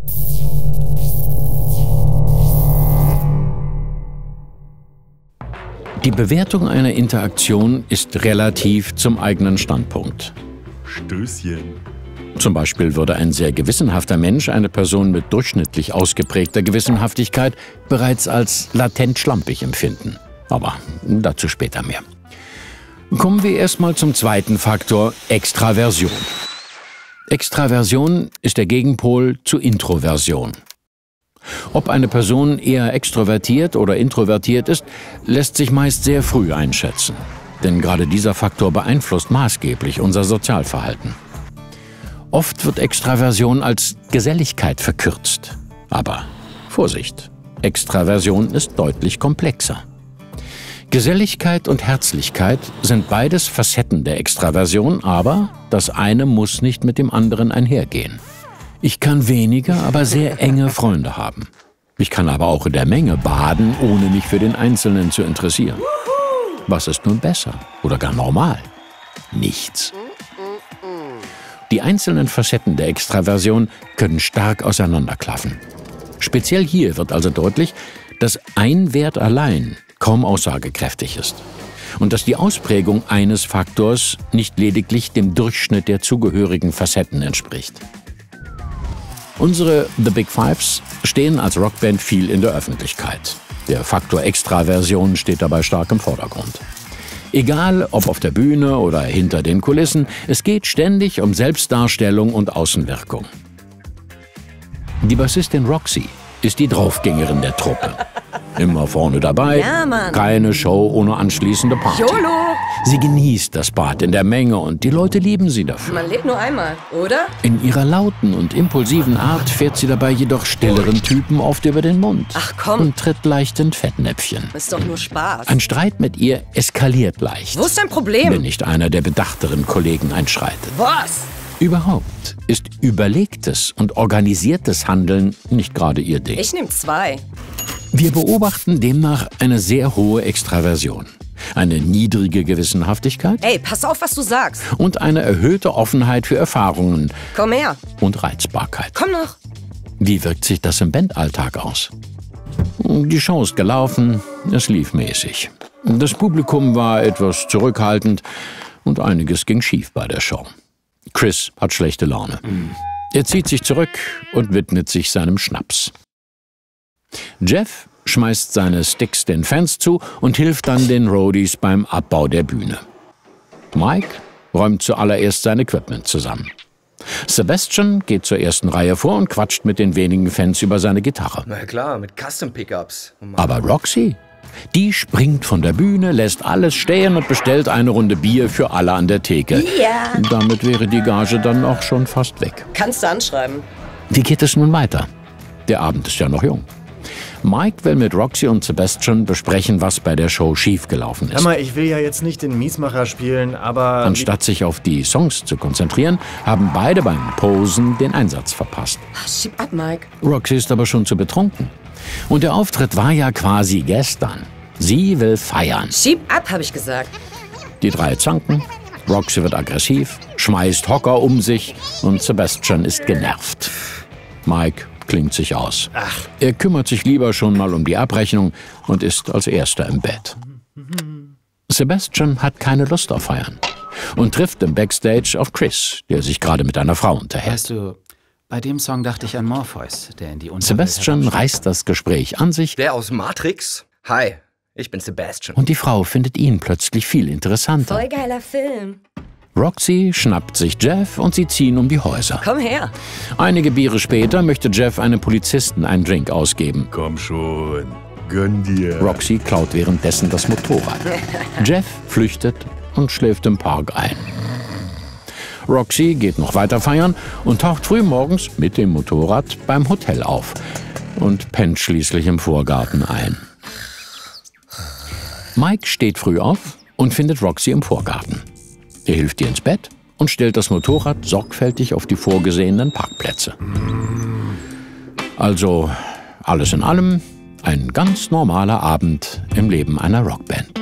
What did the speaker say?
Die Bewertung einer Interaktion ist relativ zum eigenen Standpunkt. Stößchen. Zum Beispiel würde ein sehr gewissenhafter Mensch eine Person mit durchschnittlich ausgeprägter Gewissenhaftigkeit bereits als latent schlampig empfinden. Aber dazu später mehr. Kommen wir erstmal zum zweiten Faktor, Extraversion. Extraversion ist der Gegenpol zu Introversion. Ob eine Person eher extrovertiert oder introvertiert ist, lässt sich meist sehr früh einschätzen. Denn gerade dieser Faktor beeinflusst maßgeblich unser Sozialverhalten. Oft wird Extraversion als Geselligkeit verkürzt. Aber Vorsicht, Extraversion ist deutlich komplexer. Geselligkeit und Herzlichkeit sind beides Facetten der Extraversion, aber das eine muss nicht mit dem anderen einhergehen. Ich kann wenige, aber sehr enge Freunde haben. Ich kann aber auch in der Menge baden, ohne mich für den Einzelnen zu interessieren. Was ist nun besser oder gar normal? Nichts. Die einzelnen Facetten der Extraversion können stark auseinanderklaffen. Speziell hier wird also deutlich, dass ein Wert allein kaum aussagekräftig ist. Und dass die Ausprägung eines Faktors nicht lediglich dem Durchschnitt der zugehörigen Facetten entspricht. Unsere The Big Fives stehen als Rockband viel in der Öffentlichkeit. Der Faktor Extraversion steht dabei stark im Vordergrund. Egal, ob auf der Bühne oder hinter den Kulissen, es geht ständig um Selbstdarstellung und Außenwirkung. Die Bassistin Roxy ist die Draufgängerin der Truppe. Immer vorne dabei, ja, Mann. Keine Show ohne anschließende Party. YOLO! Sie genießt das Bad in der Menge und die Leute lieben sie dafür. Man lebt nur einmal, oder? In ihrer lauten und impulsiven Art fährt sie dabei jedoch stilleren Typen oft über den Mund. Ach komm. Und tritt leicht in Fettnäpfchen. Ist doch nur Spaß. Ein Streit mit ihr eskaliert leicht. Wo ist dein Problem? Wenn nicht einer der bedachteren Kollegen einschreitet. Was? Überhaupt ist überlegtes und organisiertes Handeln nicht gerade ihr Ding. Ich nehme 2. Wir beobachten demnach eine sehr hohe Extraversion, eine niedrige Gewissenhaftigkeit Ey, pass auf, was du sagst. und eine erhöhte Offenheit für Erfahrungen Komm her. und Reizbarkeit. Komm noch. Wie wirkt sich das im Bandalltag aus? Die Show ist gelaufen, es lief mäßig. Das Publikum war etwas zurückhaltend und einiges ging schief bei der Show. Chris hat schlechte Laune. Er zieht sich zurück und widmet sich seinem Schnaps. Jeff schmeißt seine Sticks den Fans zu und hilft dann den Roadies beim Abbau der Bühne. Mike räumt zuallererst sein Equipment zusammen. Sebastian geht zur ersten Reihe vor und quatscht mit den wenigen Fans über seine Gitarre. Na klar, mit Custom-Pickups. Aber Roxy, die springt von der Bühne, lässt alles stehen und bestellt eine Runde Bier für alle an der Theke. Ja. Damit wäre die Gage dann auch schon fast weg. Kannst du anschreiben. Wie geht es nun weiter? Der Abend ist ja noch jung. Mike will mit Roxy und Sebastian besprechen, was bei der Show schiefgelaufen ist. Hör mal, ich will ja jetzt nicht den Miesmacher spielen, aber... Anstatt sich auf die Songs zu konzentrieren, haben beide beim Posen den Einsatz verpasst. Ach, schieb ab, Mike. Roxy ist aber schon zu betrunken. Und der Auftritt war ja quasi gestern. Sie will feiern. Schieb ab, habe ich gesagt. Die drei zanken, Roxy wird aggressiv, schmeißt Hocker um sich und Sebastian ist genervt. Mike klingt sich aus. Er kümmert sich lieber schon mal um die Abrechnung und ist als Erster im Bett. Sebastian hat keine Lust auf Feiern und trifft im Backstage auf Chris, der sich gerade mit einer Frau unterhält. Weißt du, bei dem Song dachte ich an Morpheus, der in die Unterwelt Sebastian herabsteigt. reißt das Gespräch an sich Der aus Matrix? Hi, ich bin Sebastian. und die Frau findet ihn plötzlich viel interessanter. Voll geiler Film. Roxy schnappt sich Jeff und sie ziehen um die Häuser. Komm her. Einige Biere später möchte Jeff einem Polizisten einen Drink ausgeben. Komm schon, gönn dir. Roxy klaut währenddessen das Motorrad. Jeff flüchtet und schläft im Park ein. Roxy geht noch weiter feiern und taucht früh morgens mit dem Motorrad beim Hotel auf und pennt schließlich im Vorgarten ein. Mike steht früh auf und findet Roxy im Vorgarten. Er hilft ihr ins Bett und stellt das Motorrad sorgfältig auf die vorgesehenen Parkplätze. Also alles in allem ein ganz normaler Abend im Leben einer Rockband.